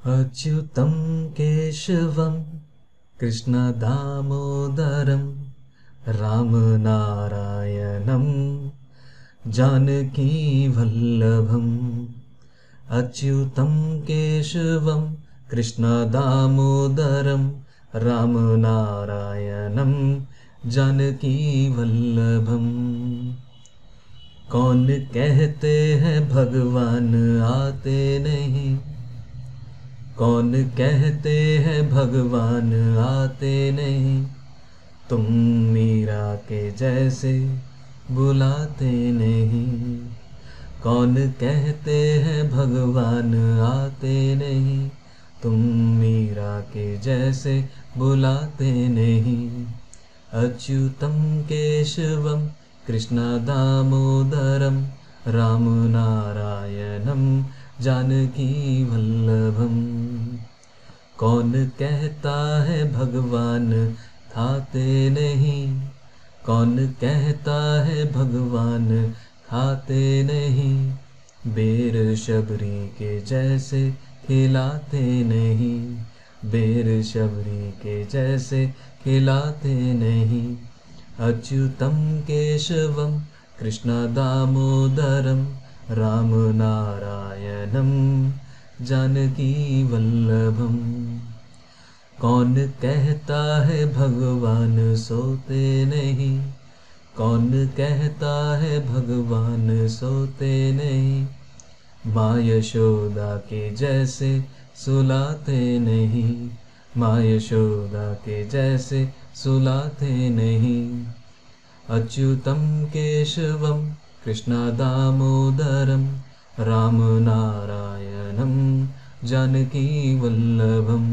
अच्युतं केशवं कृष्णदामोदरं रामनारायणं जानकीवल्लभम्। अच्युतं केशवं कृष्णदामोदरं रामनारायणं जानकीवल्लभम्। कौन कहते हैं भगवान आते नहीं, कौन कहते हैं भगवान आते नहीं, तुम मीरा के जैसे बुलाते नहीं। कौन कहते हैं भगवान आते नहीं, तुम मीरा के जैसे बुलाते नहीं। अच्युतं केशवं कृष्णदामोदरं रामनारायणं जानकीवल्लभम्। कौन कहता है भगवान खाते नहीं, कौन कहता है भगवान खाते नहीं, बेर शबरी के जैसे खिलाते नहीं, बेर शबरी के जैसे खिलाते नहीं। अच्युतं केशवं कृष्णदामोदरं रामनारायणं जानकीवल्लभम्। कौन कहता है भगवान सोते नहीं, कौन कहता है भगवान सोते नहीं, माँ यशोदा के जैसे सुलाते नहीं, माँ यशोदा के जैसे सुलाते नहीं। अच्युतं केशवं कृष्णदामोदरं रामनारायणं जानकीवल्लभम्।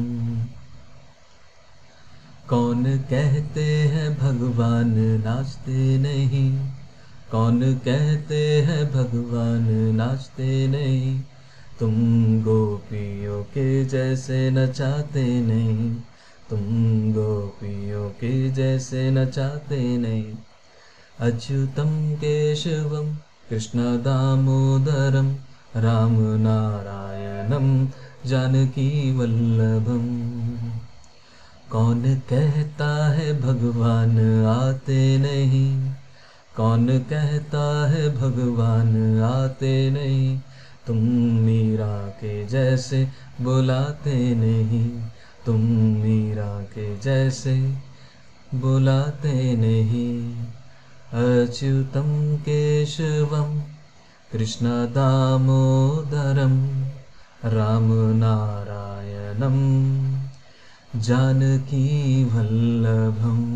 कौन कहते हैं भगवान नाचते नहीं, कौन कहते हैं भगवान नाचते नहीं, तुम गोपियों के जैसे नचाते नहीं, तुम गोपियों के जैसे नचाते नहीं। अच्युतं केशवं कृष्णदामोदरं रामनारायणं जानकीवल्लभम्। कौन कहता है भगवान आते नहीं, कौन कहता है भगवान आते नहीं, तुम मीरा के जैसे बुलाते नहीं, तुम मीरा के जैसे बुलाते नहीं। अच्युतं केशवं कृष्णदामोदरं रामनारायणं जानकीवल्लभम्।